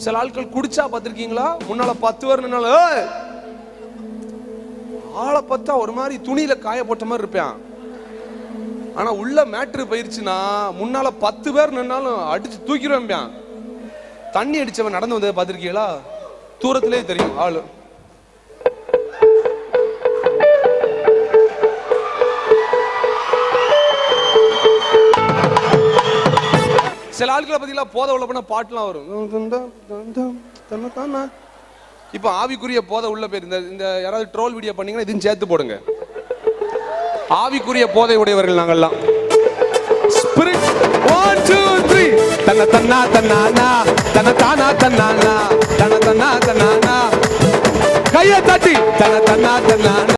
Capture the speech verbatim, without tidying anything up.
சில ஆட்கள் குடிச்சா பார்த்திருக்கீங்களா? முன்னால பத்து பேர் நின்னாலும் ஆளை பார்த்தா ஒரு மாதிரி துணியில காய போட்ட மாதிரி இருப்பான். ஆனா உள்ள மேட்ரு போயிருச்சுன்னா முன்னால பத்து பேர் நின்னாலும் அடிச்சு தூக்கிடுவேன். தண்ணி அடிச்சவன் நடந்து வந்ததை பார்த்திருக்கீங்களா? தூரத்திலே தெரியும் ஆளு. சில ஆட்களை பத்தில போதை உள்ள போனா பாட்டுலாம் வரும். இப்ப ஆவிக்குரிய போதை உள்ள பேர் இந்த யாராவது ட்ரோல் வீடியோ பண்ணீங்கன்னா இதையும் சேர்த்து போடுங்க. ஆவிக்குரிய போதை உடையவர்கள் நாங்கள்லாம். ஸ்பிரிட் ஒன் டூ த்ரீ தன்ன தன்னா தன்னானா தன்ன தானா தன்னானா தன்ன தன்னா தன்னானா கையை தட்டி தன்ன தன்னா தன்னானா